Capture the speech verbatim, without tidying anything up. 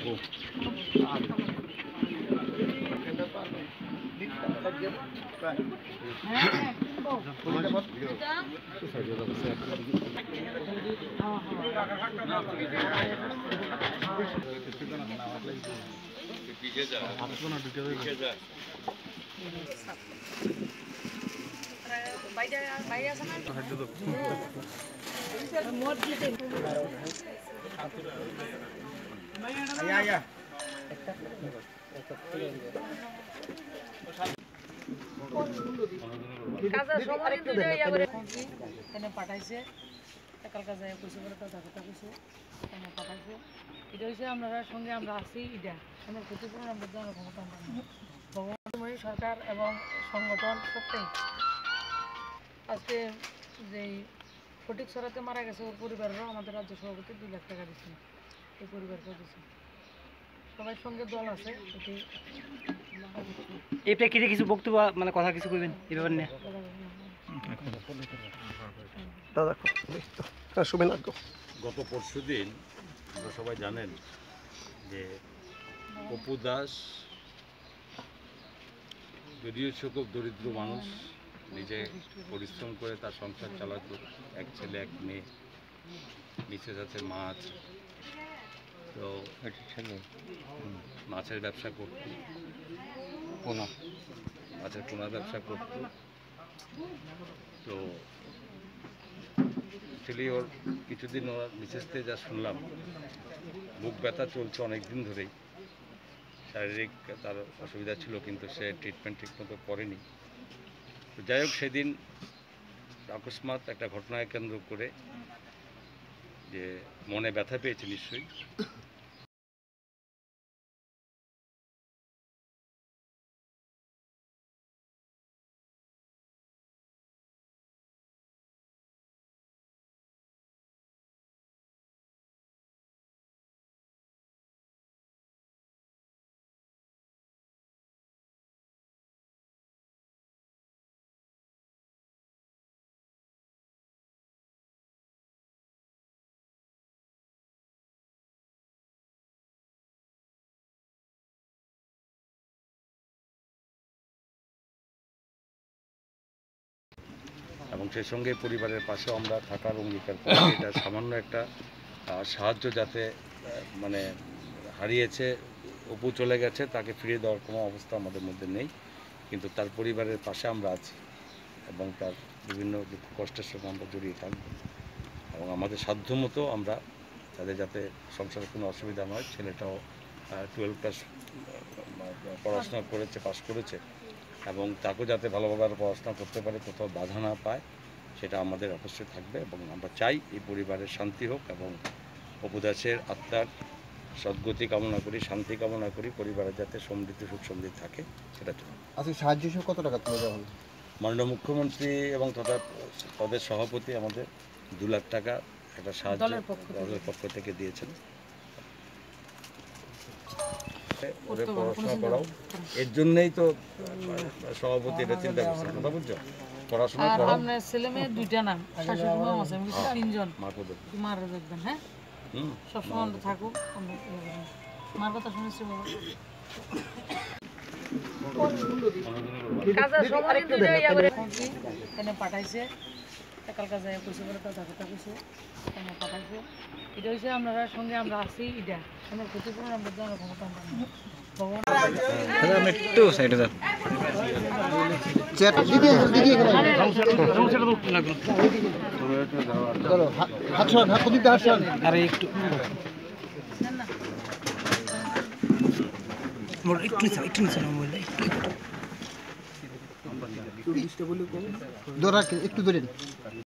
পাঠাইছে একালকা যায় কইছে বলে কথা কথা কইছে এখানে পাঠাইছে এটা হচ্ছে আমরা সঙ্গে আমরা আছি এটা আমরা ক্ষতিপূরণ আমরা দেওয়ার ক্ষমতা আমরা ভগবান সরকার এবং সংগঠন সত্যি আজকে যে ফটিক সরাতে মারা গেছে ওর পরিবারেরও আমাদের রাজ্য সভাপতি দুই লাখ টাকা দিচ্ছে এই পরিবারকে দিচ্ছে সবাই সঙ্গে দল আছে এটি এই প্রেক্ষিতে কিছু বক্তব্য মানে কথা কিছু কইবেন এই ব্যাপার নিয়ে গত পরশু দিন আপনারা সবাই জানেন যে অপু দাস যদিও সে খুব দরিদ্র মানুষ, নিজে পরিশ্রম করে তার সংসার চালাতো, এক ছেলে এক মেয়ে, নিচে যাচ্ছে মাছ, তো ছেলে মাছের ব্যবসা করত, পোনা মাছের পোনা ব্যবসা করত। তো ছেলে ওর কিছুদিন ওর মিসেস থেকে যা শুনলাম বুক ব্যথা চলছে অনেক দিন ধরেই, শারীরিক তার অসুবিধা ছিল কিন্তু সে ট্রিটমেন্ট ঠিকমতো করেনি। তো যাই হোক সেদিন অকস্মাৎ একটা ঘটনাকে কেন্দ্র করে যে মনে ব্যথা পেয়েছে নিশ্চয়ই, এবং সেই সঙ্গে পরিবারের পাশেও আমরা থাকার অঙ্গীকার করি। এটা সামান্য একটা সাহায্য, যাতে মানে হারিয়েছে অপু চলে গেছে তাকে ফিরিয়ে দেওয়ার কোনো অবস্থা আমাদের মধ্যে নেই, কিন্তু তার পরিবারের পাশে আমরা আছি এবং তার বিভিন্ন দুঃখ কষ্টের সঙ্গে আমরা জড়িয়ে থাকব এবং আমাদের সাধ্যমতো আমরা তাদের যাতে সংসারে কোনো অসুবিধা নয়। ছেলেটাও টুয়েলভ ক্লাস পড়াশোনা করেছে, পাস করেছে, এবং তাকেও যাতে ভালোভাবে আরও পড়াশোনা করতে পারে, কোথাও বাধা না পায়, সেটা আমাদের অবশ্যই থাকবে। এবং আমরা চাই এই পরিবারের শান্তি হোক এবং অপু দাসের আত্মার সদ্গতি কামনা করি, শান্তি কামনা করি, পরিবারের যাতে সমৃদ্ধি সুখ সমৃদ্ধি থাকে সেটা চাই। আচ্ছা, সাহায্য হিসেবে কত টাকা তুলে দেওয়া হলো? মাননীয় মুখ্যমন্ত্রী এবং তথা পদের সভাপতি আমাদের দু লাখ টাকা একটা সাহায্য দলের পক্ষ থেকে দিয়েছেন। ওরে পড়াশোনা করাও, এর জন্যই তো সভাপতি এটা চিন্তা করছেন, কথা বুঝছো? পড়াশোনা করাও। আপনার ছেলে মেয়ে দুইটা না, শাশুড়ি মা আছে, আমি কিছু তিনজন। মাকে দেখবেন, মারে দেখবেন, হ্যাঁ হুম, সবসময় আমরা থাকুক। মার কথা শুনেছি বাবা। কাজের সময় দুইটাই আবার এখানে পাঠাইছে, একালকা যায় কইছে বলে কথা কথা কইছে এখানে পাঠাইছে। এটা হচ্ছে আমরা সঙ্গে আমরা আছি, এটা আমরা ক্ষতিপূরণ আমরা দেওয়ার ক্ষমতা আমরা ভগবান। আমি একটু সাইডে যান। চেট দিদি দিদি চলো হাত সরান, হাত দিতে হাত সরান। আরে একটু মোর একটু নিচে একটু নিচে না মোবাইল একটু একটু ধরা একটু ধরেন।